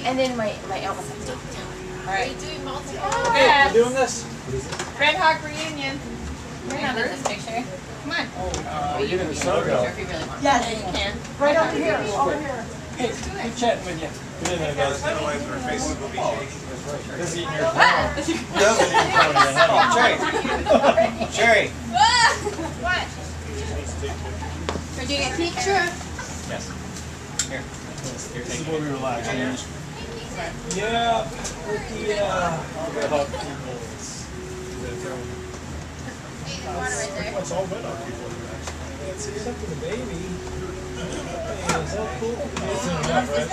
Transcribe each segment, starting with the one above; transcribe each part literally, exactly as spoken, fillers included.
And then my, my elbows like, don't do it. Alright. We do multiple. Okay, we're doing this? Red Hawk reunion. Remember this picture? Come on. Oh, uh, you can so picture if you really want. Yes. Yeah, you can. Right over here. Over here. Hey, good chatting with you. Good evening, guys. Otherwise, our faces will be shaking. This is eating your phone. He doesn't eat phone yet, huh? Sherry. Sherry. What? We're doing a picture. Yes. Here. This is where we relax. Yeah, with the uh, Red Hawk people. What's all red on people? It's except for the baby. Hey, is that cool? It's in enough, right?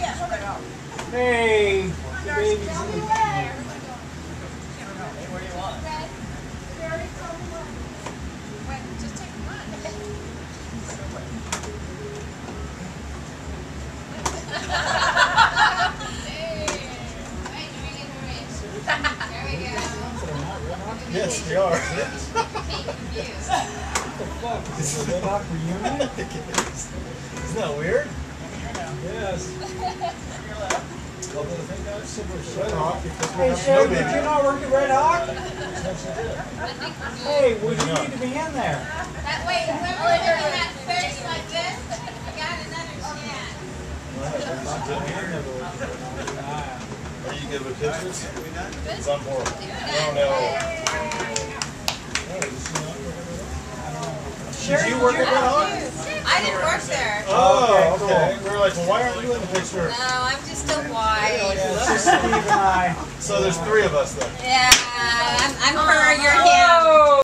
Hey, the baby's in the Hey, where do you want it? Just take one. Yes, we are. What the fuck? Is this a Red Hawk reunion? Isn't that weird? Yes. Although I think that's super Red Hawk, because we Hey, have Sherry, no did baby. you not work at Red Hawk? Hey, would you need to be in there? That way, whoever's looking at face like this, you got another chance. Are you good with pictures? Because I'm horrible. Oh no. Did you work at Red Hawk? I didn't work there. Oh, okay. We were like, well, why aren't you in the picture? No, I'm just a wife. Yeah, it's just Steve and I. So there's three of us then. Yeah, I'm, I'm her, you're him.